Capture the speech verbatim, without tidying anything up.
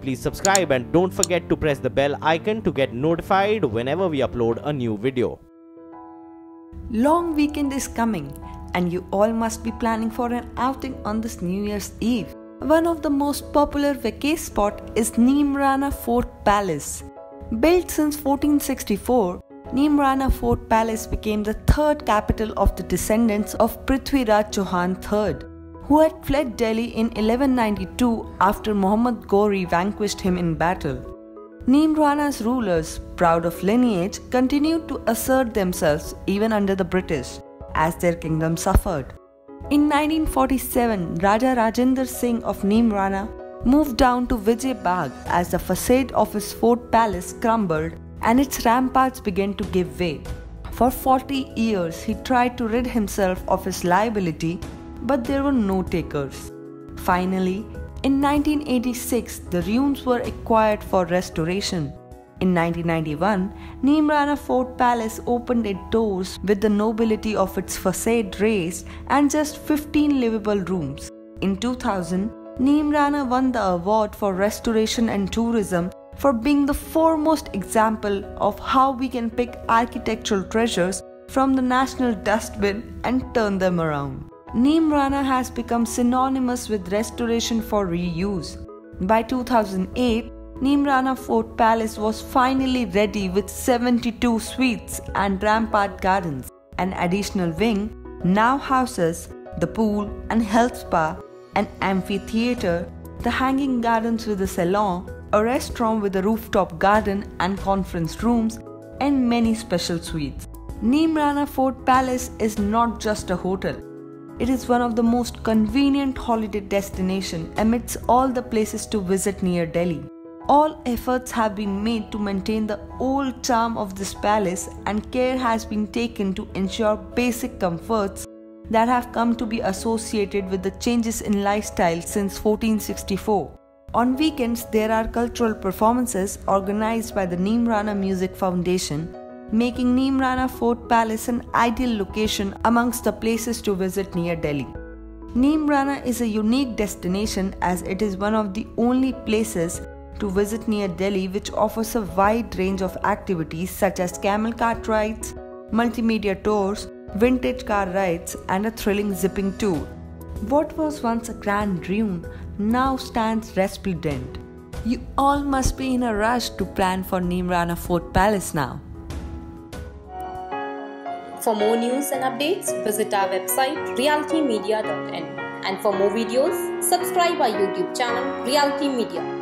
please subscribe and don't forget to press the bell icon to get notified whenever we upload a new video. Long weekend is coming and you all must be planning for an outing on this New Year's Eve. One of the most popular vacay spot is Neemrana Fort Palace. Built since fourteen sixty-four, Neemrana Fort Palace became the third capital of the descendants of Prithviraj Chauhan the third, who had fled Delhi in eleven ninety-two after Muhammad Ghori vanquished him in battle. Neemrana's rulers, proud of lineage, continued to assert themselves even under the British, as their kingdom suffered. In nineteen forty-seven, Raja Rajendra Singh of Neemrana moved down to Vijay Bagh as the facade of his fort palace crumbled and its ramparts began to give way. For forty years, he tried to rid himself of his liability, but there were no takers. Finally, in nineteen eighty-six, the ruins were acquired for restoration. In nineteen ninety-one, Neemrana Fort Palace opened its doors with the nobility of its facade raised and just fifteen livable rooms. In two thousand, Neemrana won the award for restoration and tourism for being the foremost example of how we can pick architectural treasures from the national dustbin and turn them around. Neemrana has become synonymous with restoration for reuse. By two thousand eight, Neemrana Fort Palace was finally ready with seventy-two suites and rampart gardens. An additional wing now houses the pool and health spa, an amphitheater, the hanging gardens with a salon, a restaurant with a rooftop garden and conference rooms, and many special suites. Neemrana Fort Palace is not just a hotel. It is one of the most convenient holiday destinations amidst all the places to visit near Delhi. All efforts have been made to maintain the old charm of this palace, and care has been taken to ensure basic comforts that have come to be associated with the changes in lifestyle since fourteen sixty-four. On weekends, there are cultural performances organized by the Neemrana Music Foundation, making Neemrana Fort Palace an ideal location amongst the places to visit near Delhi. Neemrana is a unique destination as it is one of the only places to visit near Delhi which offers a wide range of activities such as camel cart rides, multimedia tours, vintage car rides, and a thrilling zipping tour. What was once a grand ruin now stands resplendent. You all must be in a rush to plan for Neemrana Fort Palace now. For more news and updates, visit our website realty media dot in. And for more videos, subscribe our YouTube channel Realty Media.